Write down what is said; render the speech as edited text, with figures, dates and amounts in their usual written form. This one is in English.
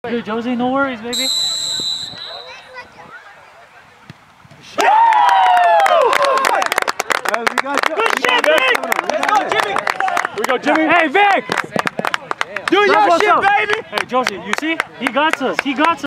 Good, Josie, no worries, baby. Good shit, Vic! Let's go, Jimmy! Here we go, Jimmy. Hey, Vic! Do your shit, baby! Hey, Josie, you see? He got us. He got us.